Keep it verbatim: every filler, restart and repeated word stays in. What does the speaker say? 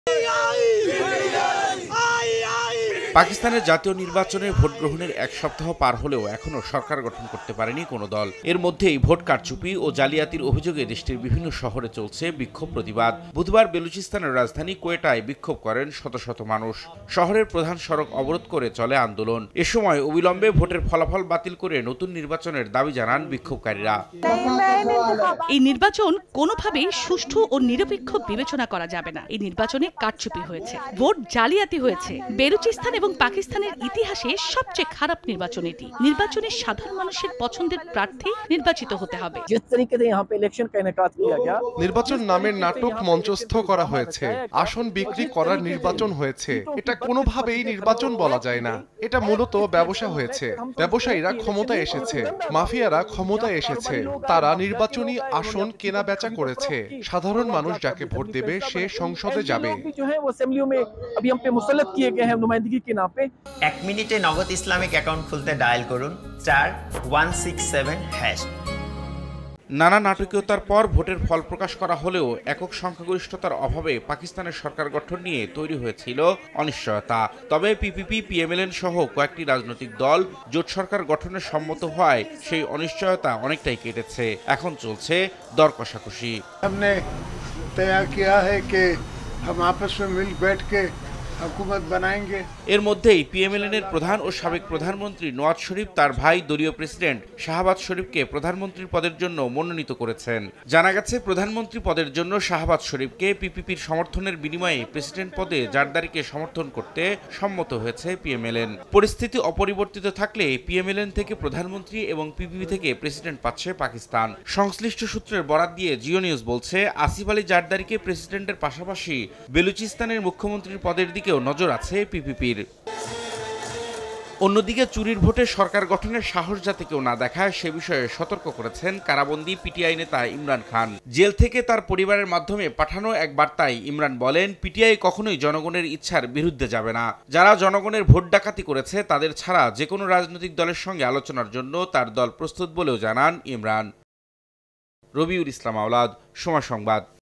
পাকিস্তানের জাতীয় নির্বাচনে ভোট গ্রহণের এক সপ্তাহ পার হলেও এখনো সরকার গঠন করতে পারেনি কোনো দল। এর মধ্যেই ভোট কারচুপি ও জালিয়াতির অভিযোগে দেশটির বিভিন্ন শহরে চলছে বিক্ষোভ প্রতিবাদ। বুধবার বেলুচিস্তানের রাজধানী কোয়েটায় বিক্ষোভ করেন শত শত মানুষ। শহরের প্রধান সড়ক অবরোধ করে চলে আন্দোলন। এ সময় অবিলম্বে ভোটের ফলাফল বাতিল করে নতুন নির্বাচনের দাবি জানান বিক্ষোভকারীরা। এই নির্বাচন কোনোভাবেই সুষ্ঠু ও নিরপেক্ষ বিবেচনা করা যাবে না। এই নির্বাচনে কারচুপি হয়েছে, ভোট জালিয়াতি হয়েছে। বেলুচিস্তান এবং পাকিস্তানের ইতিহাসে সবচেয়ে খারাপ নির্বাচন এটি। নির্বাচনে সাধারণ মানুষের পছন্দের প্রার্থী নির্বাচিত হতে হবে। নির্বাচন নামের নাটক মঞ্চস্থ করা হয়েছে, আসন বিক্রি করার নির্বাচন হয়েছে। এটা কোনোভাবেই নির্বাচন বলা যায় না। এটা মূলত ব্যবসা হয়েছে। ব্যবসায়ীরা ক্ষমতায় এসেছে, মাফিয়ারা ক্ষমতায় এসেছে। তারা নির্বাচনী আসন কেনা বেচা করেছে। সাধারণ মানুষ যাকে ভোট দেবে সে সংসদে যাবে। এক মিনিটে নগদ ইসলামিক অ্যাকাউন্ট খুলতে ডায়াল করুন star one six seven hash. নানা নাটকীয়তার পর ভোটের ফল প্রকাশ করা হলেও একক সংখ্যাগরিষ্ঠতার অভাবে পাকিস্তানের সরকার গঠন নিয়ে তৈরি হয়েছিল অনিশ্চয়তা। তবে পিপিপি, পিএমএলএন সহ কয়েকটি রাজনৈতিক দল জোট সরকার গঠনে সম্মত হওয়ায় সেই অনিশ্চয়তা অনেকটাই কেটেছে। এখন চলছে দর কষাকষি। हमने तय किया है कि हम आपस में मिल बैठ के হুকুমত বানাएंगे। এর মধ্যেই পিএমএলএন এর প্রধান ও সাবেক প্রধানমন্ত্রী নওয়াজ শরীফ তার ভাই দলীয় প্রেসিডেন্ট শাহবাজ শরীফকে প্রধানমন্ত্রীর পদের জন্য মনোনীত করেছেন। জানা গেছে, প্রধানমন্ত্রী পদের জন্য শাহবাজ শরীফকে পিপিপির সমর্থনের বিনিময়ে প্রেসিডেন্ট পদে জারদারিকে সমর্থন করতে সম্মত হয়েছে পিএমএলএন। পরিস্থিতি অপরিবর্তিত থাকলে পিএমএলএন থেকে প্রধানমন্ত্রী এবং পিপিপি থেকে প্রেসিডেন্ট পাচ্ছে পাকিস্তান। সংশ্লিষ্ট সূত্রের বরাত দিয়ে জিও নিউজ বলছে, আসিফ আলী জারদারিকে প্রেসিডেন্টের পাশাপাশি বেলুচিস্তানের মুখ্যমন্ত্রীর পদের দিকে নজর আছে পিপিপির। অন্যদিকে চুরির ভোটে সরকার গঠনের সাহস যাতে কেউ না দেখায় সে বিষয়ে সতর্ক করেছেন কারাবন্দী পিটিআই নেতা ইমরান খান। জেল থেকে তার পরিবারের মাধ্যমে পাঠানো এক বার্তায় ইমরান বলেন, পিটিআই কখনোই জনগণের ইচ্ছার বিরুদ্ধে যাবে না। যারা জনগণের ভোট ডাকাতি করেছে তাদের ছাড়া যে কোনো রাজনৈতিক দলের সঙ্গে আলোচনার জন্য তার দল প্রস্তুত বলেও জানান ইমরান। রবিউল ইসলাম আওলাদ, সময় সংবাদ।